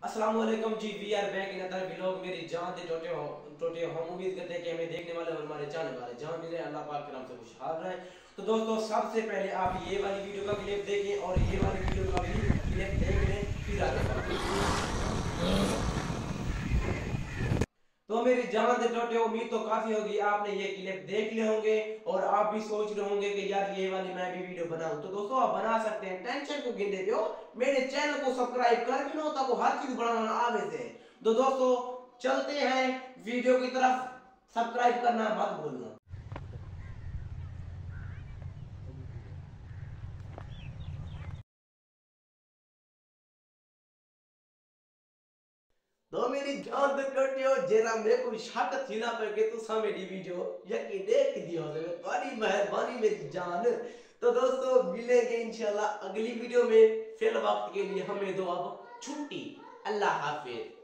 अस्सलाम वालेकुम जी। We are back in other vlog. मेरी जान दे टोटे हम उम्मीद करते हैं कि हमें देखने वाले और हमारे चाहने वाले जहां भी रहे अल्लाह पाक करम से खुशहाल रहे। तो दोस्तों सबसे पहले आप ये वाली वीडियो का क्लिप देखें और ये वाली वीडियो का भी क्लिप देख लें, फिर आगे बढ़ें। तो मेरी जान दे टोटे उम्मीद तो काफी होगी आपने ये क्लिप देख लिए होंगे और आप भी सोच रहे होंगे कि यार ये वाली मैं भी वीडियो बनाऊं। तो दोस्तों आप बना सकते हैं, टेंशन क्यों गिन देते हो। मेरे चैनल को सब्सक्राइब कर भी लो ताकि हर चीज बनाना आवे से। तो दोस्तों चलते हैं वीडियो की तरफ, सब्सक्राइब करना मत भूलना। तो मेरी जान दे टोटियो जेरा मेरे को शक थी ना पर के तू मेरी वीडियो यकीन देख दियो से बड़ी मेहरबानी मेरी जान। तो दोस्तों मिलेंगे इंशाल्लाह अगली वीडियो में। फिर वक्त के लिए हमें दो अब छुट्टी। अल्लाह हाफिज।